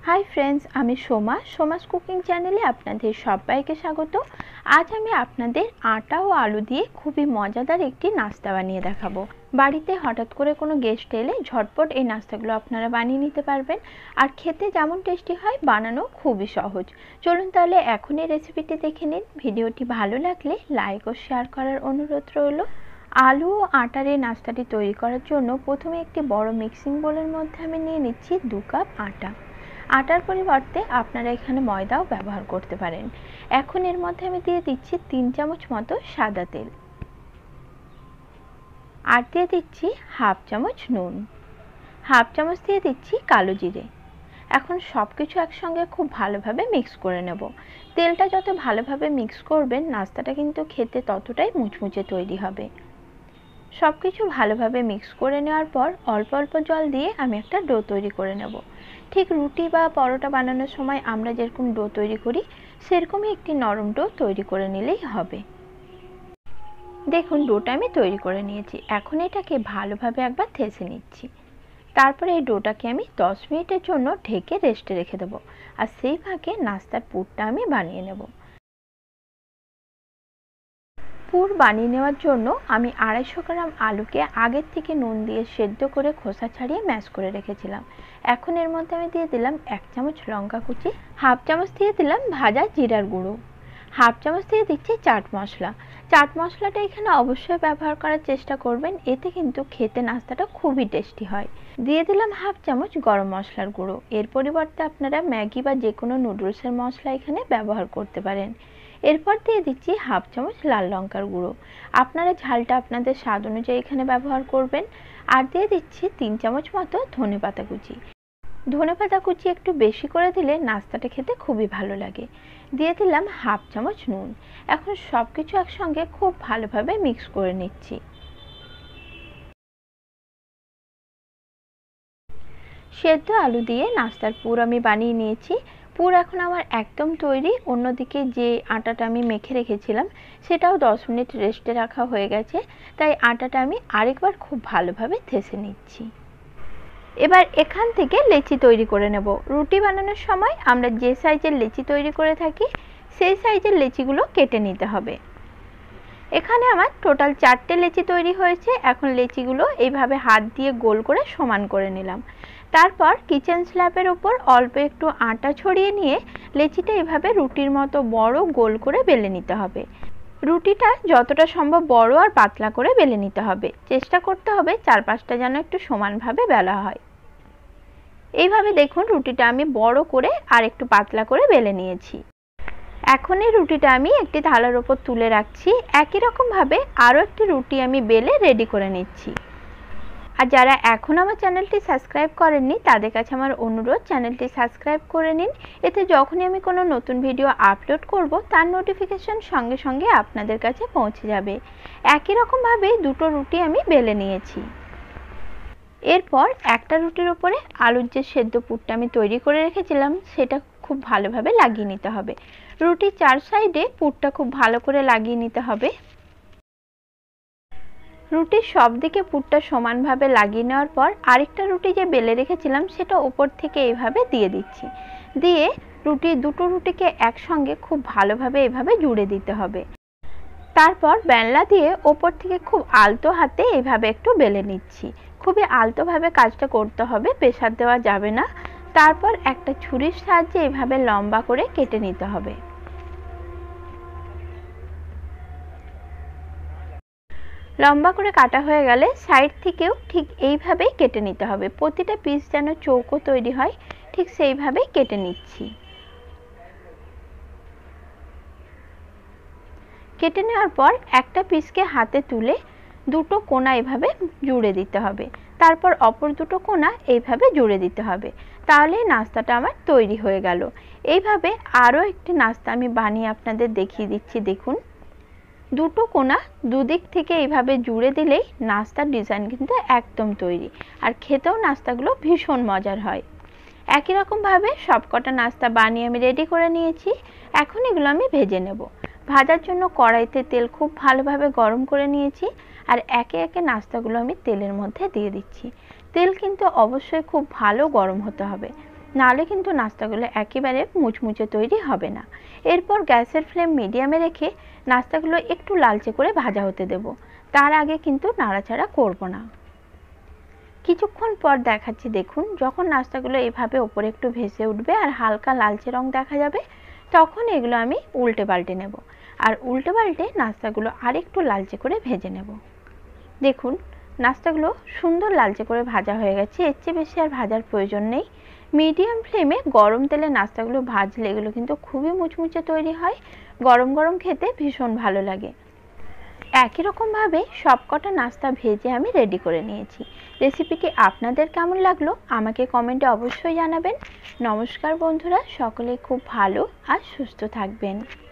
Hi friends, आमी Soma सोमास cooking चैनेले आपनादेर सबाइके स्वागत। आज आमी आपनादेर आटा और आलू दिए खूबই मजादार एकटी नास्ता बानिये देखाबो। बाड़ीते हठात् करे कोनो गेस्ट एले झटपट এই নাস্তাগুলো আপনারা বানিয়ে নিতে পারবেন আর খেতে যেমন টেস্টি হয় বানানো খুবই সহজ। চলুন তাহলে এখন এই রেসিপিটি দেখে নিন। ভিডিওটি ভালো লাগলে লাইক ও শেয়ার করার অনুরোধ রইল। आलू और आटार এই নাস্তাটি তৈরি করার জন্য প্রথমে একটি বড় মিক্সিং বোলের মধ্যে আমি নিয়ে নিচ্ছি 2 কাপ আটা। आटार परिवर्ते आपनारा एखाने मयदाओ व्यवहार करते पारेन। एखन एर मध्य आमि दिए दिচ্ছি 3 चामच मतो सादा तेल और दिए दिচ্ছি हाफ चामच नुन, हाफ चामच दिए दिচ্ছি कालो जिरे। এখন সবকিছু একসঙ্গে খুব ভালোভাবে মিক্স করে নেব। তেলটা যত ভালোভাবে মিক্স করবেন নাস্তাটা কিন্তু খেতে ততটাই মুচমুচে তৈরি হবে। সবকিছু ভালোভাবে মিক্স করে নেওয়ার পর অল্প অল্প জল দিয়ে আমি একটা ডো তৈরি করে নেব। ঠিক রুটি বা পরোটা বানানোর সময় আমরা যেরকম ডো তৈরি করি সেরকমই একটি নরম ডো তৈরি করে নিলেই হবে। দেখুন ডোটা আমি তৈরি করে নিয়েছি। এখন এটাকে ভালোভাবে একবার থেসে নিচ্ছি। তারপরে এই ডোটাকে আমি 10 মিনিটের জন্য ঢেকে রেস্টে রেখে দেব আর সেই ফাঁকে নাস্তার পুরটা আমি বানিয়ে নেব। পুর বানিয়ে নেওয়ার জন্য আমি 250 গ্রাম আলুকে আগের থেকে নুন দিয়ে সেদ্ধ করে খোসা ছাড়িয়ে ম্যাশ করে রেখেছিলাম। এখন এর মধ্যে আমি দিয়ে দিলাম 1 চামচ লঙ্কা কুচি, হাফ চামচ দিয়ে দিলাম ভাজা জিরার গুঁড়ো, হাফ চামচ দিয়ে দিচ্ছি চাট মশলা। চাট মশলাটা এখানে অবশ্যই ব্যবহার করার চেষ্টা করবেন, এতে কিন্তু খেতে নাস্তাটা খুবই টেস্টি হয়। দিয়ে দিলাম হাফ চামচ গরম মশলার গুঁড়ো। এর পরিবর্তে আপনারা ম্যাগি বা যে কোনো নুডলসের মশলা এখানে ব্যবহার করতে পারেন। এরপর দিয়ে দিচ্ছি হাফ চামচ লাল লঙ্কার গুঁড়ো। আপনারা ঝালটা আপনাদের স্বাদ অনুযায়ী এখানে ব্যবহার করবেন। আর দিয়ে দিচ্ছি 3 চামচ মতো ধনেপাতা কুচি। ধনেপাতা কুচি একটু বেশি করে দিলে নাস্তাটা খেতে খুবই ভালো লাগে। দিয়ে দিলাম হাফ চামচ নুন। এখন সবকিছু একসঙ্গে খুব ভালোভাবে মিক্স করে নিচ্ছি। সেদ্ধ আলু দিয়ে নাস্তার পুর আমি বানিয়ে নিয়েছি। পুর এখন আমার একদম তৈরি। অন্যদিকে যে আটাটা আমি মেখে রেখেছিলাম সেটাও 10 মিনিট রেস্টে রাখা হয়ে গেছে, তাই আটাটা আমি আরেকবার খুব ভালোভাবে থেসে নিচ্ছি। এবার এখান থেকে লেচি তৈরি করে নেব। রুটি বানানোর সময় আমরা যে সাইজের লেচি তৈরি করে থাকি সেই সাইজের লেচিগুলো কেটে নিতে হবে। এখানে আমার টোটাল 4টে লেচি তৈরি হয়েছে। এখন লেচিগুলো এইভাবে হাত দিয়ে গোল করে সমান করে নিলাম। তারপর কিচেন স্ল্যাবের উপর অল্প একটু আটা ছড়িয়ে নিয়ে লেচিটা এভাবে রুটির মতো বড় গোল করে বেলে নিতে হবে। রুটিটা যতটা সম্ভব বড় আর পাতলা করে বেলে নিতে হবে। চেষ্টা করতে হবে চারপাশটা যেন একটু সমানভাবে বেলা হয়। এইভাবে দেখুন রুটিটা আমি বড় করে আর একটু পাতলা করে বেলে নিয়েছি। এখন এই রুটিটা আমি একটি থালার উপর তুলে রাখছি। একই রকম ভাবে আরও একটি রুটি আমি বেলে রেডি করে নিচ্ছি। আর যারা এখন আমার চ্যানেলটি সাবস্ক্রাইব করেননি তাদের কাছে আমার অনুরোধ চ্যানেলটি সাবস্ক্রাইব করে নিন। এতে যখনই আমি কোনো নতুন ভিডিও আপলোড করব তার নোটিফিকেশন সঙ্গে সঙ্গে আপনাদের কাছে পৌঁছে যাবে। একই রকম ভাবে দুটো রুটি আমি বেলে নিয়েছি। এরপর একটা রুটির উপরে আলুর যে সেদ্ধ পুরটা আমি তৈরি করে রেখেছিলাম সেটা খুব ভালোভাবে লাগিয়ে নিতে হবে। রুটির 4 সাইডে পুরটা খুব ভালো করে লাগিয়ে নিতে হবে। রুটির সব দিকে পুরটা সমানভাবে লাগিয়ে নেওয়ার পর আরেকটা রুটি যে বেলে রেখেছিলাম সেটা উপর থেকে এইভাবে দিয়ে দিচ্ছি। দিয়ে দুটো রুটিকে একসঙ্গে খুব ভালোভাবে এইভাবে জুড়ে দিতে হবে। তারপর বেলনা দিয়ে ওপর থেকে খুব আলতো হাতে এইভাবে একটু বেলে নিচ্ছি। খুবই আলতোভাবে কাজটা করতে হবে, প্রেসার দেওয়া যাবে না। তারপর একটা ছুরির সাহায্যে এইভাবে লম্বা করে কেটে নিতে হবে। লম্বা করে কাটা হয়ে গেলে সাইড থেকেও ঠিক এইভাবেই কেটে নিতে হবে। প্রতিটা পিস যেন চৌকো তৈরি হয় ঠিক সেইভাবেই কেটে নিচ্ছি। কেটে নেওয়ার পর একটা পিসকে হাতে তুলে দুটো কোণা এভাবে জুড়ে দিতে হবে। তারপর অপর দুটো কোণা এইভাবে জুড়ে দিতে হবে। তাহলে নাস্তাটা আমার তৈরি হয়ে গেল। এইভাবে আরও একটি নাস্তা আমি বানিয়ে আপনাদের দেখিয়ে দিচ্ছি। দেখুন দুটো কোণা দুদিক থেকে এইভাবে জুড়ে দিলেই নাস্তার ডিজাইন কিন্তু একদম তৈরি। আর খেতেও নাস্তাগুলো ভীষণ মজার হয়। একই রকমভাবে সবকটা নাস্তা বানিয়ে আমি রেডি করে নিয়েছি। এখন এগুলো আমি ভেজে নেব। ভাজার জন্য কড়াইতে তেল খুব ভালোভাবে গরম করে নিয়েছি আর একে একে নাস্তাগুলো আমি তেলের মধ্যে দিয়ে দিচ্ছি। তেল কিন্তু অবশ্যই খুব ভালো গরম হতে হবে। নাহলে কিন্তু নাস্তাগুলো একেবারে মুচমুচে তৈরি হবে না। এরপর গ্যাসের ফ্লেম মিডিয়ামে রেখে নাস্তাগুলো একটু লালচে করে ভাজা হতে দেব। তার আগে কিন্তু নাড়াচাড়া করব না। কিছুক্ষণ পর দেখাচ্ছি, দেখুন যখন নাস্তাগুলো এভাবে ওপরে একটু ভেসে উঠবে আর হালকা লালচে রং দেখা যাবে, তখন এগুলো আমি উল্টে পাল্টে নেব। আর উল্টে পাল্টে নাস্তাগুলো আরেকটু লালচে করে ভেজে নেব। দেখুন নাস্তাগুলো সুন্দর লালচে করে ভাজা হয়ে গেছে, এর চেয়ে বেশি আর ভাজার প্রয়োজন নেই। মিডিয়াম ফ্লেমে গরম তেলে নাস্তাগুলো ভাজলে এগুলো কিন্তু খুবই মুচমুচে তৈরি হয়, গরম গরম খেতে ভীষণ ভালো লাগে। একই রকমভাবে সবকটা নাস্তা ভেজে আমি রেডি করে নিয়েছি। রেসিপিটি আপনাদের কেমন লাগলো আমাকে কমেন্টে অবশ্যই জানাবেন। নমস্কার বন্ধুরা, সকলে খুব ভালো আর সুস্থ থাকবেন।